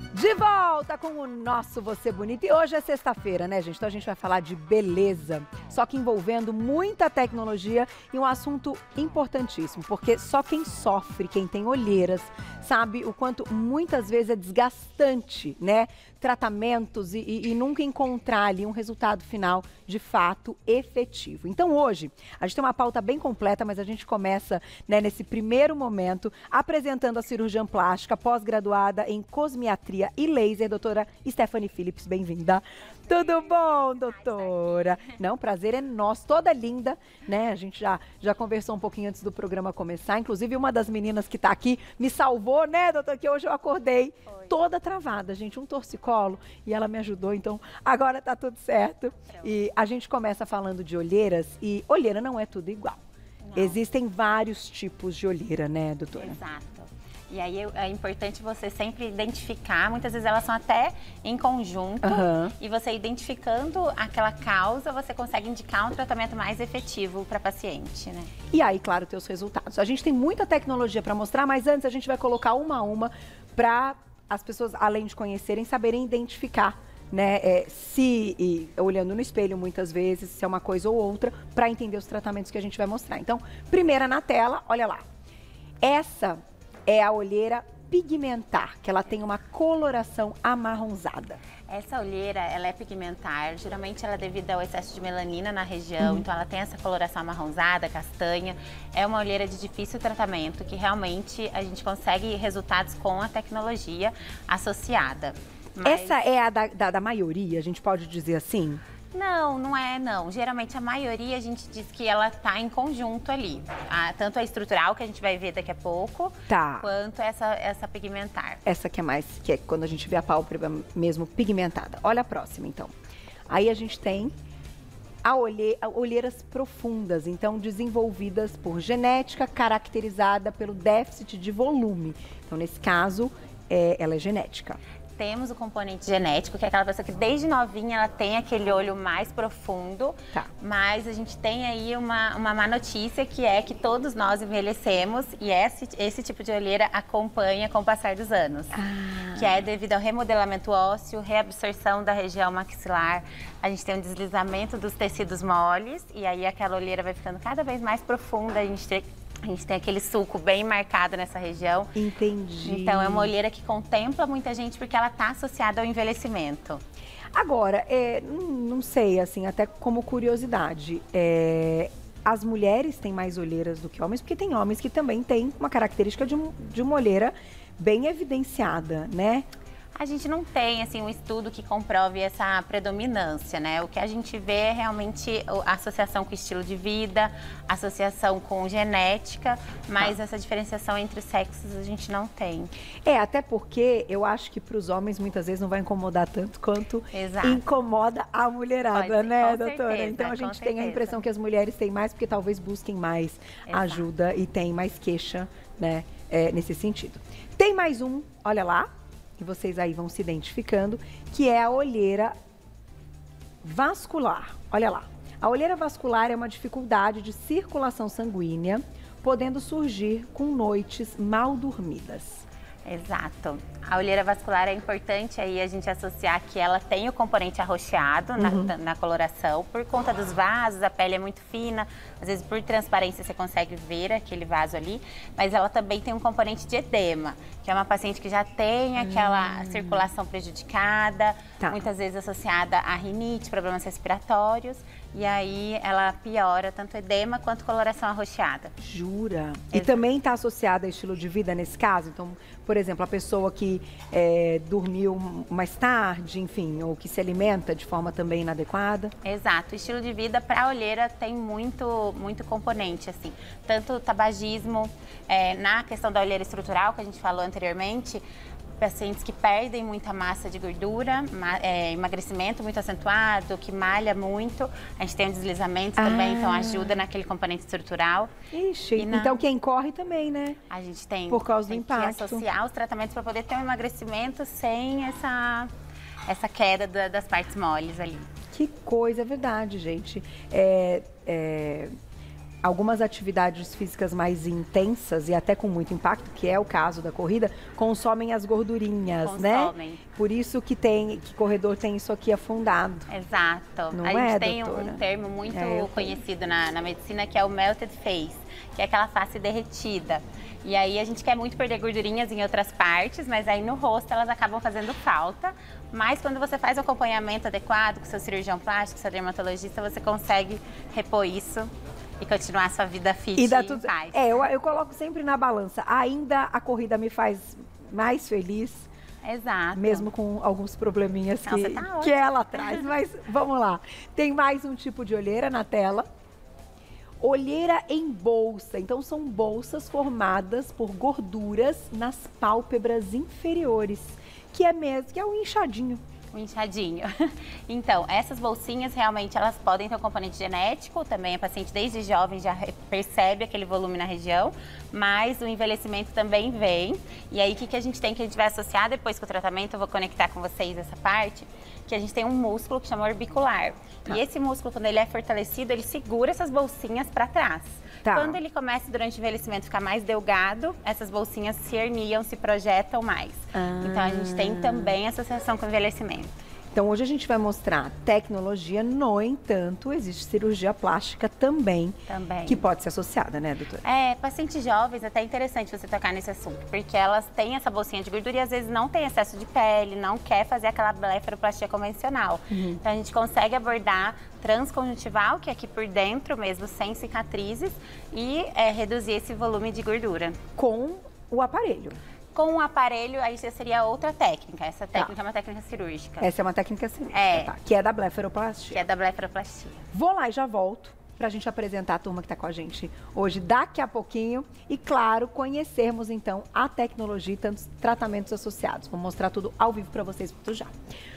De volta com o nosso Você Bonito. E hoje é sexta-feira, né, gente? Então a gente vai falar de beleza, só que envolvendo muita tecnologia e um assunto importantíssimo, porque só quem sofre, quem tem olheiras, sabe o quanto muitas vezes é desgastante, né? Tratamentos e nunca encontrar ali um resultado final de fato efetivo. Então hoje a gente tem uma pauta bem completa, mas a gente começa, né, nesse primeiro momento apresentando a cirurgiã plástica pós-graduada em cosmiatria e laser, doutora Stephanie Phillips. Bem-vinda. Tudo bom, doutora? Não, prazer é nosso, toda linda, né? A gente já conversou um pouquinho antes do programa começar, inclusive uma das meninas que tá aqui me salvou, né, doutora, que hoje eu acordei toda travada, gente, um torcicolo, e ela me ajudou, então agora tá tudo certo. E a gente começa falando de olheiras, e olheira não é tudo igual. Não. Existem vários tipos de olheira, né, doutora? Exato. E aí é importante você sempre identificar, muitas vezes elas são até em conjunto, e você identificando aquela causa, você consegue indicar um tratamento mais efetivo para paciente, né? E aí, claro, ter os resultados. A gente tem muita tecnologia para mostrar, mas antes a gente vai colocar uma a uma para as pessoas, além de conhecerem, saberem identificar, né, olhando no espelho muitas vezes, se é uma coisa ou outra, para entender os tratamentos que a gente vai mostrar. Então, primeira na tela, olha lá. Essa é a olheira pigmentar, que ela tem uma coloração amarronzada. Essa olheira, ela é pigmentar, geralmente ela é devido ao excesso de melanina na região, então ela tem essa coloração amarronzada, castanha. É uma olheira de difícil tratamento, que realmente a gente consegue resultados com a tecnologia associada. Mas essa é a da maioria, a gente pode dizer assim? Não, não é não. Geralmente a maioria a gente diz que ela tá em conjunto ali. Tanto a estrutural, que a gente vai ver daqui a pouco, quanto essa pigmentar. Essa que é mais, que é quando a gente vê a pálpebra mesmo pigmentada. Olha a próxima, então. Aí a gente tem olheiras profundas, então desenvolvidas por genética, caracterizada pelo déficit de volume. Então, nesse caso, ela é genética. Temos o componente genético, que é aquela pessoa que desde novinha ela tem aquele olho mais profundo, mas a gente tem aí uma má notícia, que é que todos nós envelhecemos e esse tipo de olheira acompanha com o passar dos anos, que é devido ao remodelamento ósseo, reabsorção da região maxilar, a gente tem um deslizamento dos tecidos moles e aí aquela olheira vai ficando cada vez mais profunda, a gente tem aquele sulco bem marcado nessa região. Entendi. Então, é uma olheira que contempla muita gente porque ela está associada ao envelhecimento. Agora, não sei, assim, até como curiosidade, as mulheres têm mais olheiras do que homens, porque tem homens que também têm uma característica de uma olheira bem evidenciada, né? A gente não tem, assim, um estudo que comprove essa predominância, né? O que a gente vê é realmente a associação com estilo de vida, associação com genética, mas essa diferenciação entre os sexos a gente não tem. Até porque eu acho que para os homens muitas vezes não vai incomodar tanto quanto incomoda a mulherada, né, doutora? Certeza, então a gente tem a impressão que as mulheres têm mais porque talvez busquem mais ajuda e tem mais queixa, né, nesse sentido. Tem mais um, olha lá. Que vocês aí vão se identificando, que é a olheira vascular. Olha lá. A olheira vascular é uma dificuldade de circulação sanguínea, podendo surgir com noites mal dormidas. Exato. A olheira vascular é importante aí a gente associar que ela tem o componente arroxeado na coloração, por conta dos vasos, a pele é muito fina, às vezes por transparência você consegue ver aquele vaso ali, mas ela também tem um componente de edema, que é uma paciente que já tem aquela circulação prejudicada, muitas vezes associada a rinite, problemas respiratórios, e aí ela piora tanto edema quanto coloração arroxeada. Jura? E também está associada a estilo de vida nesse caso? Então, por exemplo, a pessoa que dormiu mais tarde, enfim, ou que se alimenta de forma também inadequada? Exato. O estilo de vida para a olheira tem muito componente, assim. Tanto tabagismo, na questão da olheira estrutural, que a gente falou anteriormente, pacientes que perdem muita massa de gordura, emagrecimento muito acentuado, que malha muito. A gente tem um deslizamento também, então ajuda naquele componente estrutural. Ixi, então quem corre também, né? A gente tem, por causa do impacto, que associar os tratamentos para poder ter um emagrecimento sem essa queda das partes moles ali. Que coisa, é verdade, gente. algumas atividades físicas mais intensas e até com muito impacto, que é o caso da corrida, consomem as gordurinhas, né? Por isso que corredor tem isso aqui afundado. Exato. Não a é, gente tem doutora? um termo muito conhecido na medicina, que é o melted face, que é aquela face derretida. E aí a gente quer muito perder gordurinhas em outras partes, mas aí no rosto elas acabam fazendo falta. Mas quando você faz o acompanhamento adequado com seu cirurgião plástico, seu dermatologista, você consegue repor isso e continuar a sua vida fit e dá em tudo... paz. Eu coloco sempre na balança. Ainda a corrida me faz mais feliz. Exato. Mesmo com alguns probleminhas Não, que ela traz. Mas vamos lá. Tem mais um tipo de olheira na tela. Olheira em bolsa. Então, são bolsas formadas por gorduras nas pálpebras inferiores. Que é o inchadinho. O inchadinho. Então, essas bolsinhas realmente elas podem ter um componente genético, também a paciente desde jovem já percebe aquele volume na região, mas o envelhecimento também vem. E aí, o que a gente tem que a gente vai associar depois com o tratamento, eu vou conectar com vocês essa parte, que a gente tem um músculo que chama orbicular. Tá. E esse músculo, quando ele é fortalecido, ele segura essas bolsinhas para trás. Tá. Quando ele começa durante o envelhecimento a ficar mais delgado, essas bolsinhas se herniam, se projetam mais. Então a gente tem também associação com o envelhecimento. Então hoje a gente vai mostrar tecnologia, no entanto, existe cirurgia plástica também. Que pode ser associada, né, doutora? Pacientes jovens, até é interessante você tocar nesse assunto, porque elas têm essa bolsinha de gordura e às vezes não tem excesso de pele, não quer fazer aquela blefaroplastia convencional. Então a gente consegue abordar transconjuntival, que é aqui por dentro mesmo, sem cicatrizes, e reduzir esse volume de gordura. Com o aparelho. Com o aparelho, aí seria outra técnica. Essa técnica é uma técnica cirúrgica. Essa é uma técnica cirúrgica, tá. Que é da blefaroplastia. Que é da blefaroplastia. Vou lá e já volto pra gente apresentar a turma que tá com a gente hoje daqui a pouquinho. E, claro, conhecermos, então, a tecnologia e tantos tratamentos associados. Vou mostrar tudo ao vivo pra vocês muito já.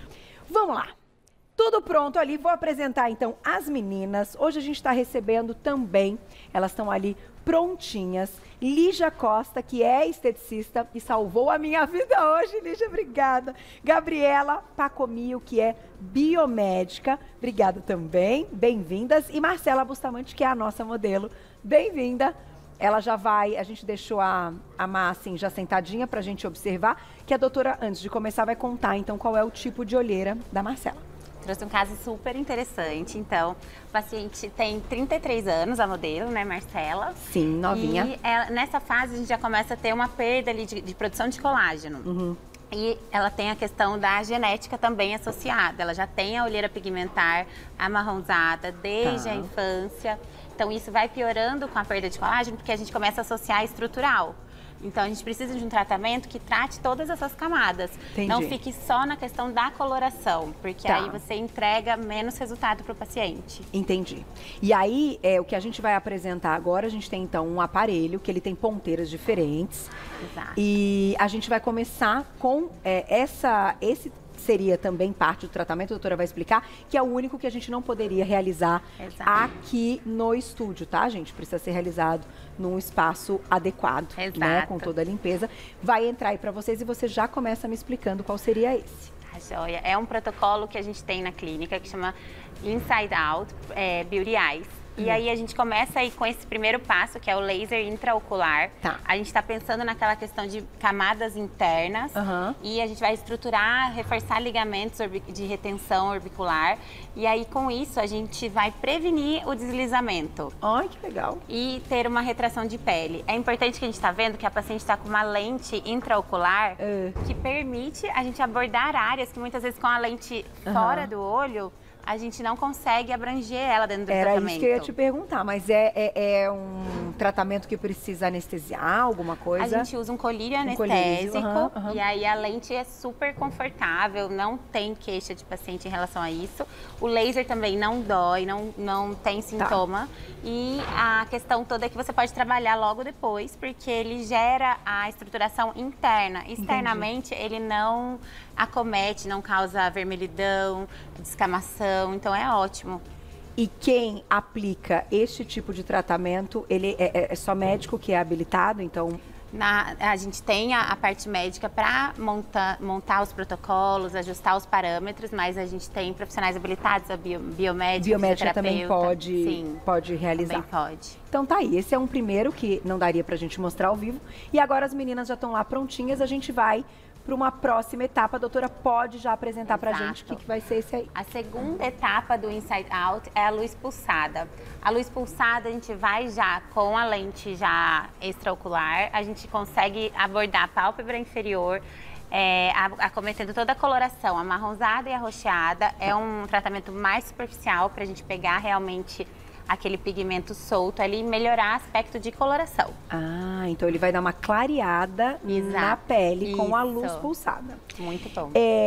Vamos lá. Tudo pronto ali, vou apresentar então as meninas. Hoje a gente está recebendo também, elas estão ali prontinhas. Lígia Costa, que é esteticista e salvou a minha vida hoje. Lígia, obrigada. Gabriela Pacomio, que é biomédica, obrigada também, bem-vindas. E Marcela Bustamante, que é a nossa modelo, bem-vinda. Ela já vai, a gente deixou a Má assim, já sentadinha para a gente observar, que a doutora, antes de começar, vai contar então qual é o tipo de olheira da Marcela. Trouxe um caso super interessante. Então, o paciente tem 33 anos, a modelo, né, Marcela? Sim, novinha. E ela, nessa fase a gente já começa a ter uma perda ali de produção de colágeno. E ela tem a questão da genética também associada. Ela já tem a olheira pigmentar amarronzada desde a infância. Então, isso vai piorando com a perda de colágeno, porque a gente começa a associar estrutural. Então, a gente precisa de um tratamento que trate todas essas camadas. Entendi. Não fique só na questão da coloração, porque aí você entrega menos resultado para o paciente. Entendi. E aí, o que a gente vai apresentar agora, a gente tem então um aparelho que ele tem ponteiras diferentes. Exato. E a gente vai começar com esse seria também parte do tratamento, a doutora vai explicar, que é o único que a gente não poderia realizar aqui no estúdio, tá, gente? Precisa ser realizado num espaço adequado, né? Com toda a limpeza. Vai entrar aí para vocês e você já começa me explicando qual seria esse. A joia. É um protocolo que a gente tem na clínica que chama Inside Out Beauty Eyes. E aí a gente começa aí com esse primeiro passo, que é o laser intraocular. A gente está pensando naquela questão de camadas internas. E a gente vai estruturar, reforçar ligamentos de retenção orbicular. E aí com isso a gente vai prevenir o deslizamento. Ai, que legal. E ter uma retração de pele. É importante que a gente está vendo que a paciente está com uma lente intraocular que permite a gente abordar áreas que muitas vezes com a lente fora do olho a gente não consegue abranger ela dentro do tratamento. Era isso que eu ia te perguntar, mas é um tratamento que precisa anestesiar, alguma coisa? A gente usa um colírio anestésico e aí a lente é super confortável, não tem queixa de paciente em relação a isso. O laser também não dói, não tem sintoma. E a questão toda é que você pode trabalhar logo depois, porque ele gera a estruturação interna. Externamente, ele não acomete, não causa vermelhidão, descamação, então é ótimo. E quem aplica este tipo de tratamento, ele é só médico que é habilitado, então A gente tem a parte médica para montar os protocolos, ajustar os parâmetros, mas a gente tem profissionais habilitados, a biomédica, biomédica também pode realizar. Também pode. Então tá aí, esse é um primeiro que não daria pra gente mostrar ao vivo. E agora as meninas já estão lá prontinhas, a gente vai para uma próxima etapa. A doutora pode já apresentar pra gente o que vai ser esse aí. A segunda etapa do Inside Out é a luz pulsada. A luz pulsada a gente vai já com a lente já extraocular, a gente consegue abordar a pálpebra inferior, acometendo toda a coloração, amarronzada e arroxeada. É um tratamento mais superficial para a gente pegar realmente aquele pigmento solto ali e melhorar aspecto de coloração. Ah, então ele vai dar uma clareada na pele com a luz pulsada. Muito bom.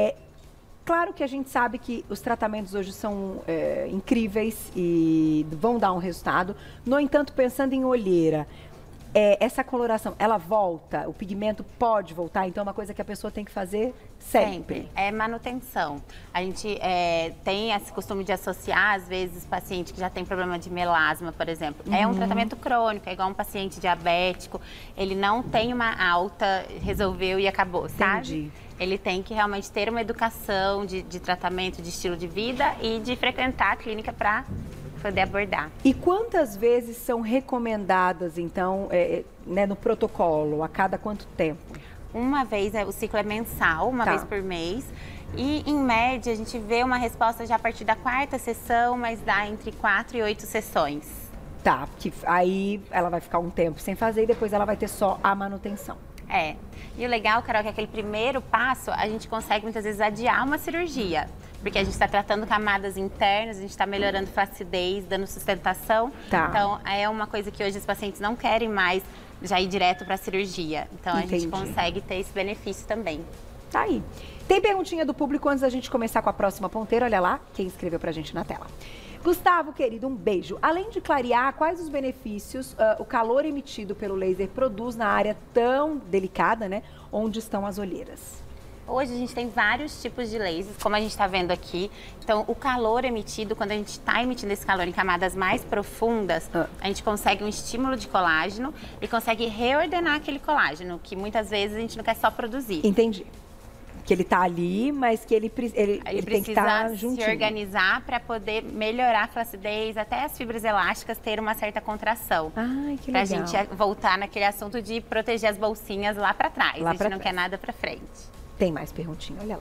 Claro que a gente sabe que os tratamentos hoje são incríveis e vão dar um resultado. No entanto, pensando em olheira, essa coloração, ela volta? O pigmento pode voltar? Então é uma coisa que a pessoa tem que fazer sempre. É manutenção. A gente tem esse costume de associar, às vezes, paciente que já tem problema de melasma, por exemplo. É um tratamento crônico, é igual um paciente diabético. Ele não tem uma alta, resolveu e acabou, sabe? Entendi. Ele tem que realmente ter uma educação de tratamento, de estilo de vida e de frequentar a clínica para poder abordar. E quantas vezes são recomendadas, então, no protocolo? A cada quanto tempo? Uma vez, o ciclo é mensal, uma vez por mês. E, em média, a gente vê uma resposta já a partir da 4ª sessão, mas dá entre 4 e 8 sessões. Tá, que aí ela vai ficar um tempo sem fazer e depois ela vai ter só a manutenção. E o legal, Carol, é que aquele primeiro passo, a gente consegue muitas vezes adiar uma cirurgia. Porque a gente está tratando camadas internas, a gente está melhorando flacidez, dando sustentação. Tá. Então, é uma coisa que hoje os pacientes não querem mais já ir direto para a cirurgia. Então, a gente consegue ter esse benefício também. Tá aí. Tem perguntinha do público antes da gente começar com a próxima ponteira. Olha lá, quem escreveu pra gente na tela. Gustavo, querido, um beijo. Além de clarear, quais os benefícios o calor emitido pelo laser produz na área tão delicada, né? Onde estão as olheiras? Hoje a gente tem vários tipos de lasers, como a gente está vendo aqui. Então, o calor emitido, quando a gente está emitindo esse calor em camadas mais profundas, a gente consegue um estímulo de colágeno e consegue reordenar aquele colágeno, que muitas vezes a gente não quer só produzir. Entendi. Que ele tá ali, mas que ele tem que estar juntinho. Se organizar para poder melhorar a flacidez, até as fibras elásticas ter uma certa contração. Ai, que legal. Pra gente voltar naquele assunto de proteger as bolsinhas lá para trás. A gente não quer nada para frente. Tem mais perguntinha, olha lá.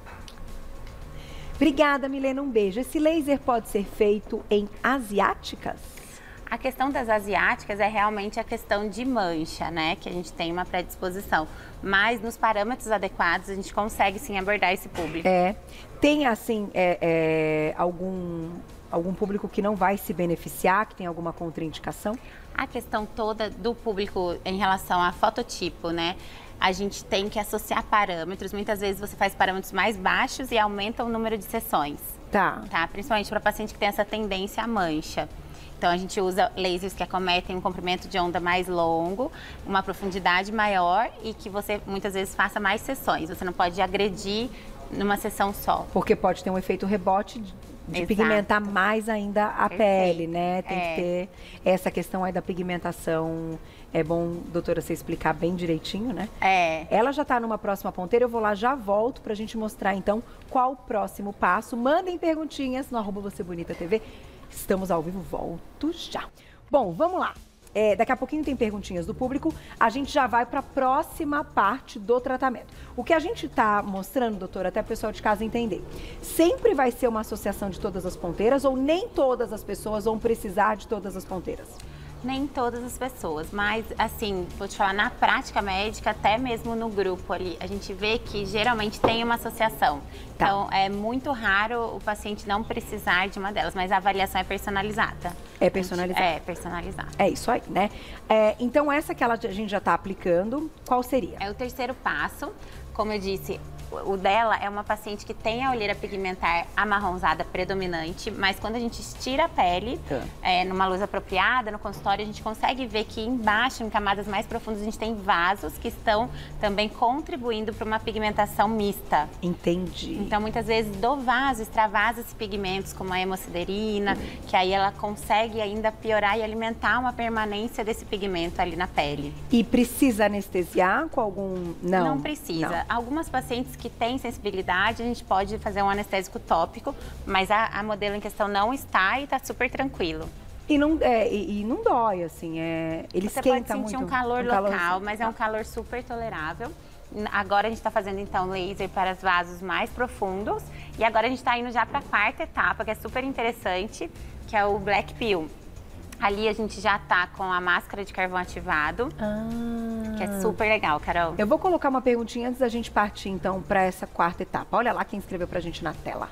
Obrigada, Milena, um beijo. Esse laser pode ser feito em asiáticas? A questão das asiáticas é realmente a questão de mancha, né? Que a gente tem uma predisposição. Mas nos parâmetros adequados, a gente consegue sim abordar esse público. Tem, assim, algum público que não vai se beneficiar, que tem alguma contraindicação? A questão toda do público em relação a fototipo, né? A gente tem que associar parâmetros. Muitas vezes você faz parâmetros mais baixos e aumenta o número de sessões. Tá. Principalmente para paciente que tem essa tendência à mancha. Então, a gente usa lasers que acometem um comprimento de onda mais longo, uma profundidade maior e que você, muitas vezes, faça mais sessões. Você não pode agredir numa sessão só. Porque pode ter um efeito rebote de pigmentar mais ainda a pele, né? Tem que ter essa questão aí da pigmentação. É bom, doutora, você explicar bem direitinho, né? Ela já tá numa próxima ponteira, eu vou lá, já volto pra gente mostrar, então, qual o próximo passo. Mandem perguntinhas no @VocêBonitaTV. Estamos ao vivo, volto já. Bom, vamos lá. Daqui a pouquinho tem perguntinhas do público. A gente já vai para a próxima parte do tratamento. O que a gente está mostrando, doutora, até o pessoal de casa entender. Sempre vai ser uma associação de todas as ponteiras ou nem todas as pessoas vão precisar de todas as ponteiras? Nem todas as pessoas, mas assim, vou te falar, na prática médica, até mesmo no grupo ali, a gente vê que geralmente tem uma associação. Tá. Então, é muito raro o paciente não precisar de uma delas, mas a avaliação é personalizada. É personalizada? É, personalizada. É isso aí, né? Então, essa que a gente já está aplicando, qual seria? É o terceiro passo. Como eu disse, O dela é uma paciente que tem a olheira pigmentar amarronzada predominante, mas quando a gente estira a pele, numa luz apropriada, no consultório, a gente consegue ver que embaixo, em camadas mais profundas, a gente tem vasos que estão também contribuindo para uma pigmentação mista. Entendi. Então, muitas vezes, do vaso, extravasa esses pigmentos, como a hemosiderina, que aí ela consegue ainda piorar e alimentar uma permanência desse pigmento ali na pele. E precisa anestesiar com algum... Não precisa. Não. Algumas pacientes que têm sensibilidade, a gente pode fazer um anestésico tópico, mas a modelo em questão não está e está super tranquilo. E não dói, assim, ele Você esquenta pode sentir muito. um calor local, mas é um calor super tolerável. Agora a gente está fazendo, então, laser para os vasos mais profundos. E agora a gente está indo já para a quarta etapa, que é super interessante, que é o Black Peel. Ali a gente já tá com a máscara de carvão ativado, que é super legal, Carol. Eu vou colocar uma perguntinha antes da gente partir, então, para essa quarta etapa. Olha lá quem escreveu pra gente na tela.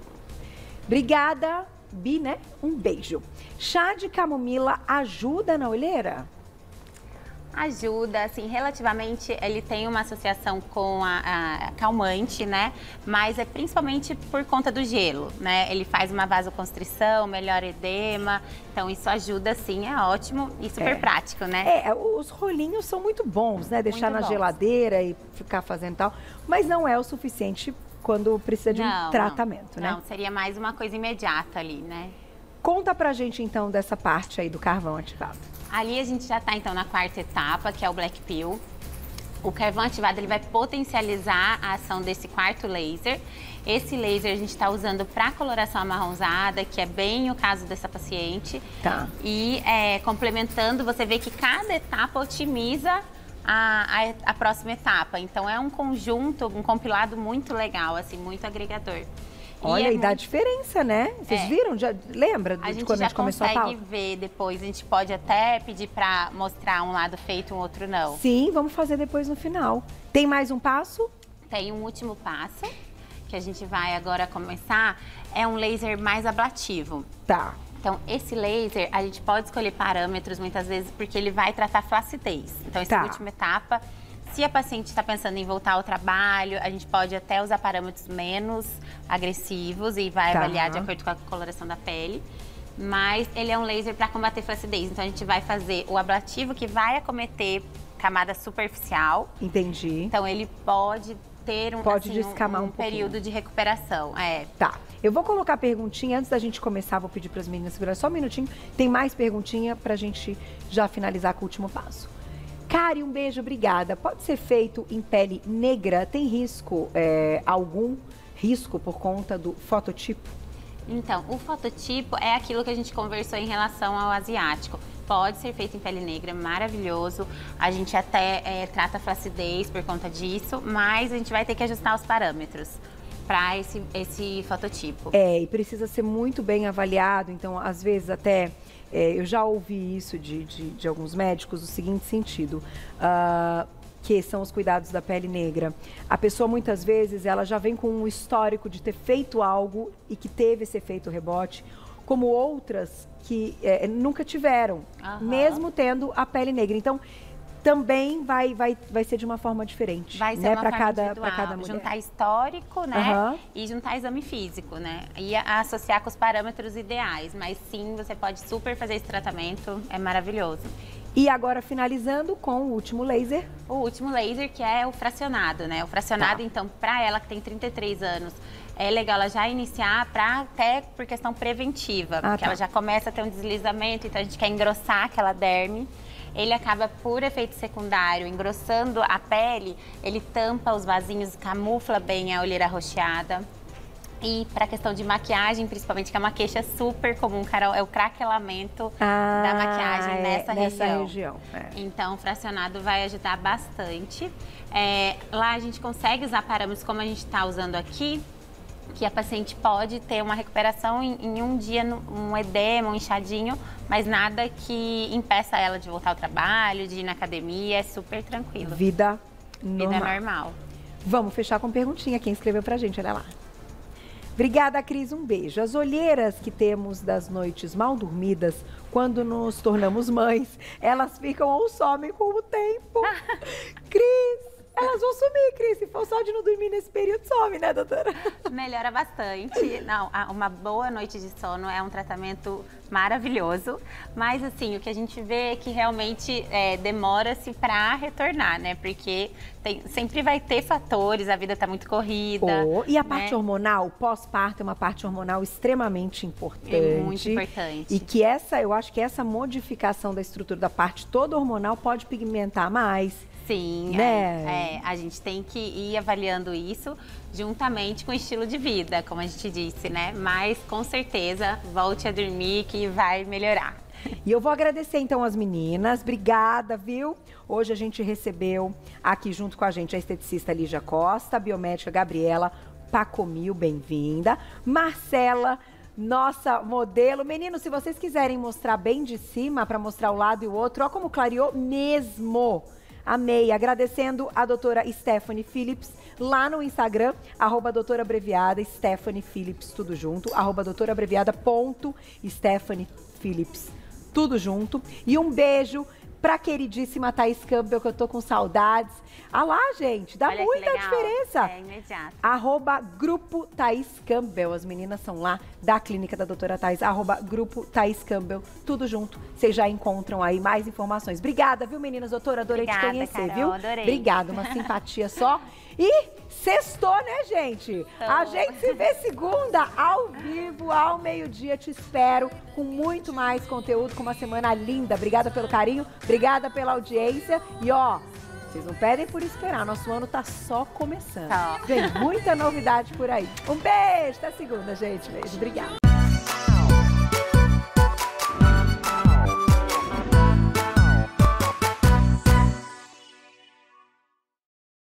Obrigada, Bi, né? Um beijo. Chá de camomila ajuda na olheira? Ajuda, assim, relativamente, ele tem uma associação com a calmante, né? Mas é principalmente por conta do gelo, né? Ele faz uma vasoconstrição, melhora edema, então isso ajuda, sim, é ótimo e super prático, né? Os rolinhos são muito bons, né? Deixar na geladeira e ficar fazendo tal, mas não é o suficiente quando precisa de um tratamento, né? Não, seria mais uma coisa imediata ali, né? Conta pra gente, então, dessa parte aí do carvão ativado. Ali a gente já está, então, na quarta etapa, que é o Black Peel. O carvão ativado, ele vai potencializar a ação desse quarto laser. Esse laser a gente está usando para coloração amarronzada, que é bem o caso dessa paciente. Tá. E complementando, você vê que cada etapa otimiza a próxima etapa. Então, é um conjunto, um compilado muito legal, assim, muito agregador. Olha, e dá diferença, né? Vocês viram? Já lembra de quando a gente começou a pauta? A gente já consegue ver depois. A gente pode até pedir para mostrar um lado feito, um outro não. Sim, vamos fazer depois no final. Tem mais um passo? Tem um último passo, que a gente vai agora começar. É um laser mais ablativo. Tá. Então, esse laser, a gente pode escolher parâmetros muitas vezes, porque ele vai tratar flacidez. Então, essa última etapa... Se a paciente está pensando em voltar ao trabalho, a gente pode até usar parâmetros menos agressivos e vai avaliar de acordo com a coloração da pele. Mas ele é um laser para combater flacidez. Então, a gente vai fazer o ablativo que vai acometer camada superficial. Entendi. Então, ele pode ter descamar um período de recuperação. Tá. Eu vou colocar a perguntinha antes da gente começar. Vou pedir para as meninas segurar só um minutinho. Tem mais perguntinha para a gente já finalizar com o último passo. Kari, um beijo, obrigada. Pode ser feito em pele negra? Tem risco, algum risco por conta do fototipo? Então, o fototipo é aquilo que a gente conversou em relação ao asiático. Pode ser feito em pele negra, maravilhoso. A gente até trata a flacidez por conta disso, mas a gente vai ter que ajustar os parâmetros para esse fototipo. E precisa ser muito bem avaliado, então, às vezes até... eu já ouvi isso de alguns médicos, no seguinte sentido, que são os cuidados da pele negra. A pessoa, muitas vezes, ela já vem com um histórico de ter feito algo e que teve esse efeito rebote, como outras que nunca tiveram, mesmo tendo a pele negra. Então, também vai ser de uma forma diferente. Vai ser né? Para cada mulher. Juntar histórico, né? E juntar exame físico, né? E associar com os parâmetros ideais. Mas sim, você pode super fazer esse tratamento, é maravilhoso. E agora, finalizando com o último laser. O último laser, que é o fracionado, né? O fracionado, então, para ela que tem 33 anos, é legal ela já iniciar até por questão preventiva. Porque ela já começa a ter um deslizamento, então a gente quer engrossar aquela derme. Ele acaba, por efeito secundário, engrossando a pele, ele tampa os vasinhos, camufla bem a olheira arroxeada. E para a questão de maquiagem, principalmente, que é uma queixa super comum, Carol, é o craquelamento da maquiagem nessa região. Então, o fracionado vai ajudar bastante. Lá a gente consegue usar parâmetros como a gente está usando aqui, que a paciente pode ter uma recuperação em um dia, um edema, um inchadinho, mas nada que impeça ela de voltar ao trabalho, de ir na academia, é super tranquilo. Vida normal. Vida normal. Vamos fechar com perguntinha, quem escreveu pra gente, olha lá. Obrigada, Cris, um beijo. As olheiras que temos das noites mal dormidas, quando nos tornamos mães, elas ficam ou somem com o tempo. Cris, Elas vão sumir, Cris. Se for só de não dormir nesse período, some, né, doutora? Melhora bastante. Não, uma boa noite de sono é um tratamento maravilhoso, mas assim, o que a gente vê é que realmente demora-se para retornar, né? Porque sempre vai ter fatores, a vida tá muito corrida. E a parte hormonal, pós-parto é uma parte hormonal extremamente importante. É muito importante. E que eu acho que essa modificação da estrutura da parte toda hormonal pode pigmentar mais. Sim, né? A gente tem que ir avaliando isso juntamente com o estilo de vida, como a gente disse, né? Mas com certeza, volte a dormir que vai melhorar. E eu vou agradecer então as meninas, obrigada, viu? Hoje a gente recebeu aqui junto com a gente a esteticista Lígia Costa, a biomédica Gabriela Pacomil, bem-vinda, Marcela, nossa modelo. Meninos, se vocês quiserem mostrar bem de cima, para mostrar o lado e o outro, ó como clareou mesmo. Amei, agradecendo a doutora Stephanie Phillips, lá no Instagram, @doutorabreviada, Stephanie Phillips, tudo junto, @doutorabreviada.Stephanie Phillips, tudo junto. E um beijo pra queridíssima Thaís Campbell, que eu tô com saudades. Ah lá, gente, dá Olha muita diferença. É imediato. @Grupo Thaís Campbell, as meninas são lá da clínica da doutora Thaís, @Grupo Thaís Campbell, tudo junto. Vocês já encontram aí mais informações. Obrigada, viu, meninas? Doutora, adorei te conhecer, Carol, viu? Adorei. Obrigada, uma simpatia só. E sextou, né, gente? A gente se vê segunda, ao vivo, ao meio-dia. Te espero com muito mais conteúdo, com uma semana linda. Obrigada pelo carinho, obrigada pela audiência. E ó, vocês não pedem por esperar, nosso ano tá só começando. Vem muita novidade por aí. Um beijo, até segunda, gente. Beijo, obrigada.